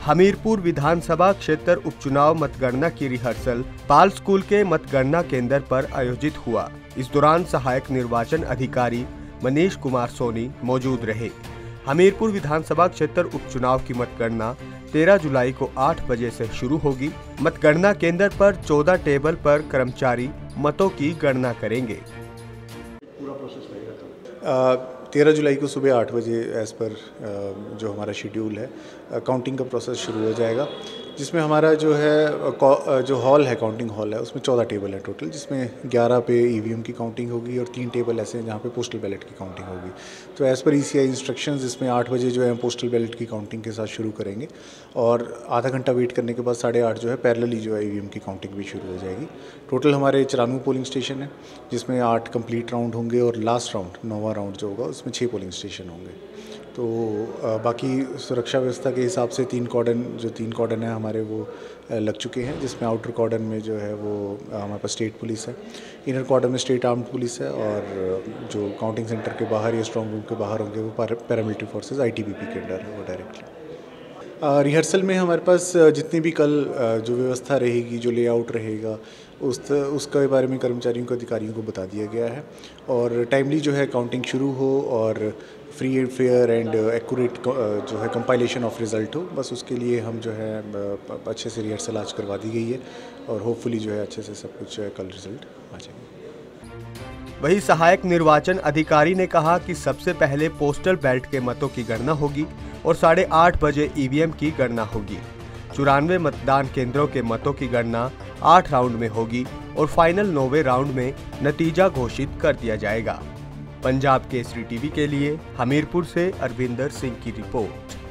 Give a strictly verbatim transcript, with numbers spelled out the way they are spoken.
हमीरपुर विधानसभा क्षेत्र उपचुनाव मतगणना की रिहर्सल पाल स्कूल के मतगणना केंद्र पर आयोजित हुआ। इस दौरान सहायक निर्वाचन अधिकारी मनीष कुमार सोनी मौजूद रहे। हमीरपुर विधानसभा क्षेत्र उपचुनाव की मतगणना तेरह जुलाई को आठ बजे से शुरू होगी। मतगणना केंद्र पर चौदह टेबल पर कर्मचारी मतों की गणना करेंगे। पूरा प्रोसेस रहेगा तेरह जुलाई को सुबह आठ बजे एज पर जो हमारा शेड्यूल है काउंटिंग का प्रोसेस शुरू हो जाएगा, जिसमें हमारा जो है जो हॉल है काउंटिंग हॉल है उसमें चौदह टेबल है टोटल, जिसमें ग्यारह पे ईवीएम की काउंटिंग होगी और तीन टेबल ऐसे हैं जहाँ पे पोस्टल बैलेट की काउंटिंग होगी। तो एज़ पर ईसीआई इंस्ट्रक्शंस इसमें आठ बजे जो है पोस्टल बैलेट की काउंटिंग के साथ शुरू करेंगे और आधा घंटा वेट करने के बाद साढ़े आठ जो है पैरेलली जो है ईवीएम की काउंटिंग भी शुरू हो जाएगी। टोटल हमारे चौरानवे पोलिंग स्टेशन है, जिसमें आठ कंप्लीट राउंड होंगे और लास्ट राउंड नौवां राउंड जो होगा उसमें छः पोलिंग स्टेशन होंगे। तो बाकी सुरक्षा व्यवस्था के हिसाब से तीन कॉर्डन जो तीन कॉर्डन है हमारे वो लग चुके हैं, जिसमें आउटर कॉर्डन में जो है वो हमारे पास स्टेट पुलिस है, इनर कॉर्डन में स्टेट आर्म्ड पुलिस है और जो काउंटिंग सेंटर के बाहर या स्ट्रॉन्ग रूम के बाहर होंगे वो पैरामिलिट्री फोर्सेस आईटीबीपी के अंडर है वो डायरेक्टली। रिहर्सल में हमारे पास जितनी भी कल जो व्यवस्था रहेगी, जो लेआउट रहेगा, उस उसके बारे में कर्मचारियों को अधिकारियों को बता दिया गया है और टाइमली जो है काउंटिंग शुरू हो और free and fair and accurate जो है कंपाइलेशन ऑफ रिज़ल्ट हो, बस उसके लिए हम जो है अच्छे से रिहर्सल आज करवा दी गई है और होपफुली जो है अच्छे से सब कुछ कल रिजल्ट आ जाएगा। वहीं सहायक निर्वाचन अधिकारी ने कहा कि सबसे पहले पोस्टल बैलेट के मतों की गणना होगी और साढ़े आठ बजे ईवीएम की गणना होगी। चौरानवे मतदान केंद्रों के मतों की गणना आठ राउंड में होगी और फाइनल नौवे राउंड में नतीजा घोषित कर दिया जाएगा। पंजाब केसरी टीवी के लिए हमीरपुर से अरविंदर सिंह की रिपोर्ट।